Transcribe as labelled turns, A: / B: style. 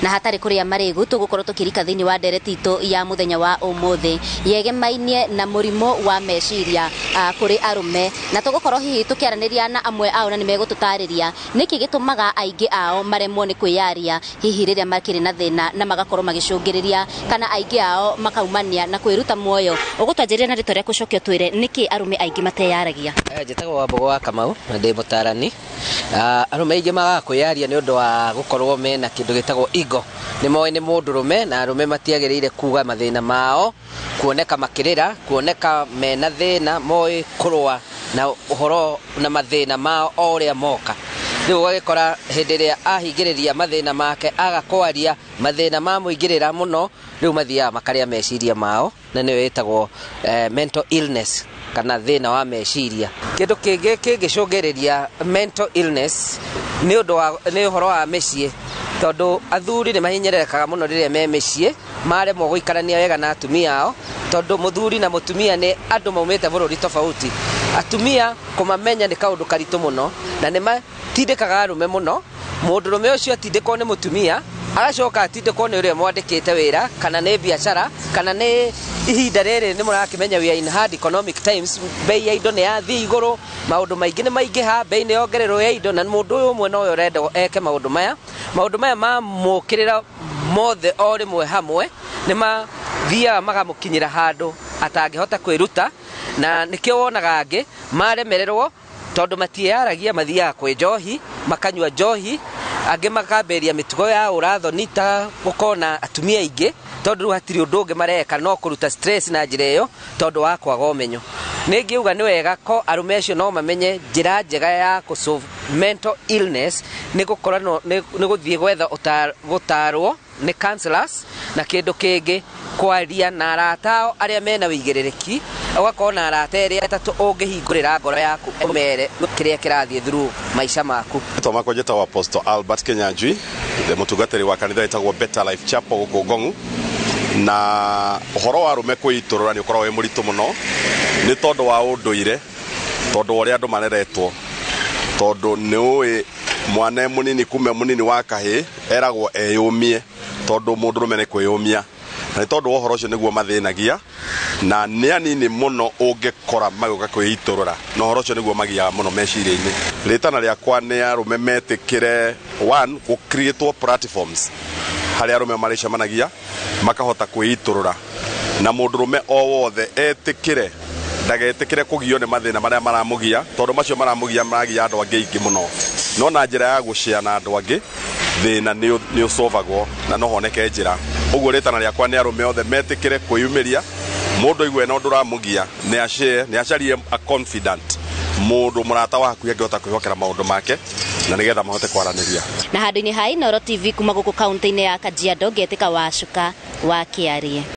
A: na hatari kuria marigu tugukorwo tukirika thiini wa ndereti itu ya muthenya wa umuthi yegemainie na murimo wa meciria kuri arume na tugukorwo hihi tukiaraniria na amwe ao na nimegututariria niki gitumaga aingi ao maremwo ni kwiyaria hihi riria makiri na thina na magakorwo magicungiriria kana aingi ao makaumania na kwiruta muoyo ugutwanjiria na ritoria kucokio twire niki arume aingi mateyaragia
B: njitagwo wa Mbogo wa Kamau na ndi mutarani arume aingi magakwĩyaria ni undu wa gukorwo mena kindu gitagwo ego ni moe ni mũndũrũme na arume matiagĩrĩire kuga mathina mao kuoneka makirira kuoneka mena thina moe kurwa na uhoro na mathina mao o uria moka riu ugagikora hindi ria ahingiriria mathina make agakwaria mathina ma muingirira muno riu mathia makaria meciria mao na niyo yetagwo mental illness kana thina wa meciria kindu kingi kingicungiriria mental illness ni undu wa ni uhoro wa mecii tondu athuri ni mahinyererekaga muno riria me mecii maremwo guikarania wega na atumia ao tondu muthuri na mutumia ni andu maumite bururi tofauti atumia kumamenya ni kaundu karitu muno na ni matindikaga arume muno mũndũrũme ucio atindikwo ni mutumia agacoka atindikwo ni uria mwandikite wira kana ni biashara kana ni ihinda riri ni murakimenya we are in hard economic times bei ya indo ni yathii iguru maundu maingi ni maingiha bei ni yongererwo ya indo na mundu uyu umwe no urenda eke maundu maya ma mukirira mothe o rimwe hamwe ni mathia magamukinyira handu atangihota kwiruta na nikio wonaga angi maremererwo tondu matiaragia mathia kwi njohi makanywa njohi angi makaberia mitugo ya urathoni ta gukona atumia ingi tondu hatiri undu ungi mareka no kuruta stress na njira iyo tondu wa kwaga umenyo ningiuga ni wega ko arume acio no mamenye njira njega ya solve mental illness ni gukora ni guthie gwetha gutarwo ni counselors na kindu kingi kwaria na aratao aria mena wigirereki ugakona arata eria tatu ungihingurira ngoro yaku umere kiria kirathie through maisha maku
C: Tomako jeta wa Apostle Albert Kenyanjui the mutugateri wa kanitha itagwo Better Life Chapel guku Gongu na uhoro wa arume kwĩitũrũra ni ukorwo wi muritu muno ni tondu wa unduire tondu uria andu mareretwo tondu ni uĩ mwana munini kume munini wa kahĩ eragwo eyumie tondu mũndũrũme ni kwĩyumia na tondu uhoro ucio niguo mathĩnagia na nĩ anini muno ũngĩkora magĩũka kwĩitũrũra na uhoro ucio niguo magiaga muno meciria-inĩ rĩtana rĩakwa nĩ arume metĩkĩre one ku create platforms harĩa arume marĩcemanagia makahota kwĩitũrũra na mũndũrũme o wothe etĩkĩre ndagetĩkĩre kũgio nĩ mathĩna marĩa maramũgia tondu macio maramũgia maragia andũ angĩ aingĩ muno no na njĩra ya gũshare na andũ angĩ thĩna nĩ ũsolvagwo na no honeke njĩra ũguo rĩtana rĩakwa nĩ arume othe metĩkĩre kwĩyumĩria mũndũ igwe no ndũramũgia nĩ acarie a confident mũndũ mũrata waku angĩhota kwĩhokera maũndũ make na nĩgetha mahote kwaranĩria
A: na handũ-inĩ ha Inooro TV kuma gũkũ kaunti-inĩ ya Kajiado ngetĩka Wacuka wa Kĩarie.